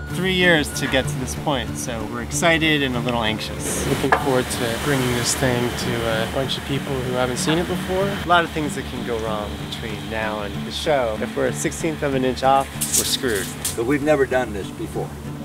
3 years to get to this point, so we're excited and a little anxious. Looking forward to bringing this thing to a bunch of people who haven't seen it before. A lot of things that can go wrong between now and the show. If we're a 1/16th of an inch off, we're screwed. But we've never done this before.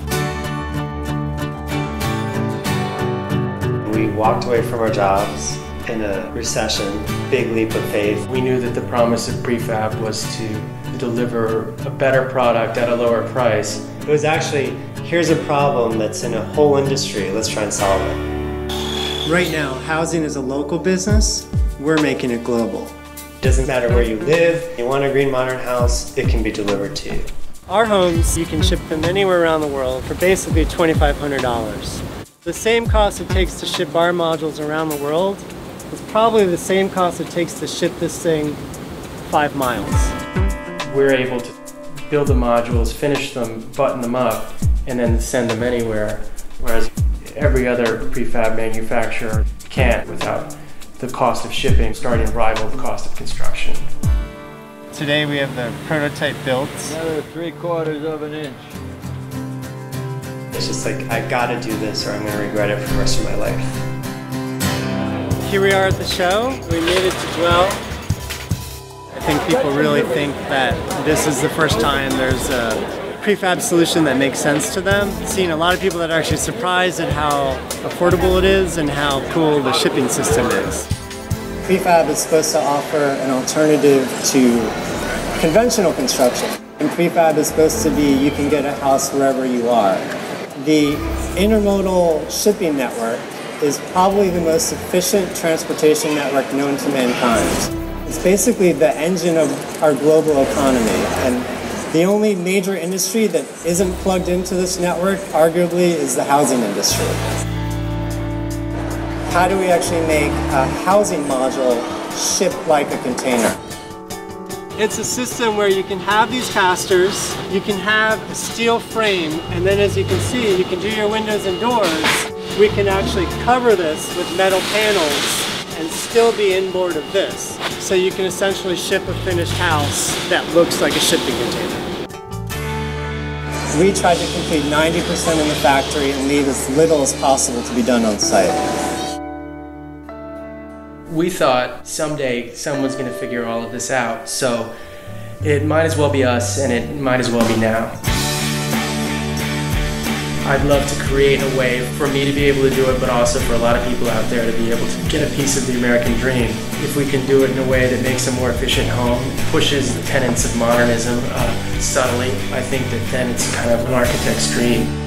We walked away from our jobs in a recession, big leap of faith. We knew that the promise of prefab was to deliver a better product at a lower price. It was actually, here's a problem that's in a whole industry, let's try and solve it. Right now, housing is a local business, we're making it global. Doesn't matter where you live, you want a green modern house, it can be delivered to you. Our homes, you can ship them anywhere around the world for basically $2,500. The same cost it takes to ship our modules around the world is probably the same cost it takes to ship this thing 5 miles. We're able to build the modules, finish them, button them up, and then send them anywhere, whereas every other prefab manufacturer can't without the cost of shipping starting to rival the cost of construction. Today we have the prototype built. Another 3/4 of an inch. It's just like, I gotta do this or I'm gonna regret it for the rest of my life. Here we are at the show. We made it to dwell. I think people really think that this is the first time there's a prefab solution that makes sense to them. Seeing a lot of people that are actually surprised at how affordable it is and how cool the shipping system is. Prefab is supposed to offer an alternative to conventional construction. And prefab is supposed to be, you can get a house wherever you are. The Intermodal Shipping Network is probably the most efficient transportation network known to mankind. It's basically the engine of our global economy, and the only major industry that isn't plugged into this network, arguably, is the housing industry. How do we actually make a housing module ship like a container? It's a system where you can have these casters, you can have a steel frame, and then as you can see, you can do your windows and doors. We can actually cover this with metal panels and still be inboard of this. So you can essentially ship a finished house that looks like a shipping container. We tried to complete 90% in the factory and leave as little as possible to be done on site. We thought someday someone's going to figure all of this out, so it might as well be us, and it might as well be now. I'd love to create a way for me to be able to do it, but also for a lot of people out there to be able to get a piece of the American dream. If we can do it in a way that makes a more efficient home, pushes the tenets of modernism subtly, I think that then it's kind of an architect's dream.